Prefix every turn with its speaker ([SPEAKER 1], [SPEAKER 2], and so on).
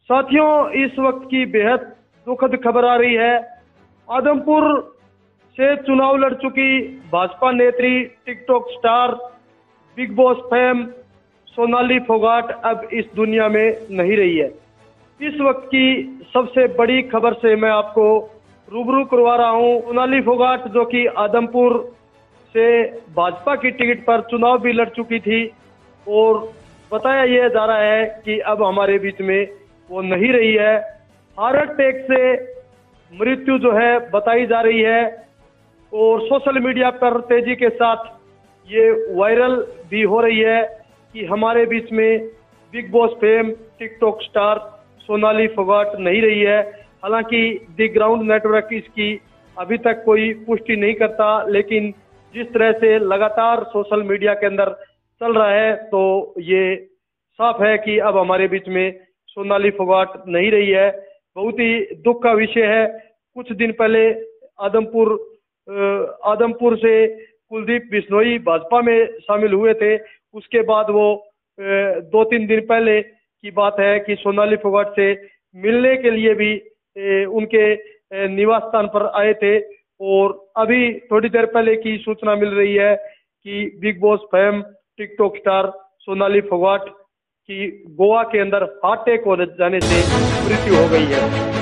[SPEAKER 1] साथियों, इस वक्त की बेहद दुखद खबर आ रही है। आदमपुर से चुनाव लड़ चुकी भाजपा नेत्री, TikTok star, Bigg Boss fame Sonali Phogat अब इस दुनिया में नहीं रही है। इस वक्त की सबसे बड़ी खबर से मैं आपको रूबरू करवा रहा हूं। सोनाली फोगाट, जो कि आदमपुर से भाजपा की टिकट पर चुनाव भी लड़ चुकी थी, और बताया यह जा रहा है कि अब हमारे बीच में वो नहीं रही है। हार्ट अटैक से मृत्यु जो है बताई जा रही है, और सोशल मीडिया पर तेजी के साथ ये वायरल भी हो रही है कि हमारे बीच में Bigg Boss fame TikTok star Sonali Phogat नहीं रही है। हालांकि द ग्राउंड नेटवर्क इसकी अभी तक कोई पुष्टि नहीं करता, लेकिन जिस तरह से लगातार सोशल मीडिया के अंदर चल रहा है, तो ये साफ है कि अब हमारे बीच में सोनाली फोगाट नहीं रही है। बहुत ही दुख का विषय है। कुछ दिन पहले आदमपुर से कुलदीप बिश्नोई भाजपा में शामिल हुए थे। उसके बाद वो 2-3 दिन पहले की बात है कि सोनाली फोगाट से मिलने के लिए भी उनके निवास स्थान पर आए थे, और अभी थोड़ी देर पहले की सूचना मिल रही है कि Bigg Boss fame TikTok star Sonali Phogat की गोवा के अंदर हार्ट अटैक हो जाने से मृत्यु हो गई है।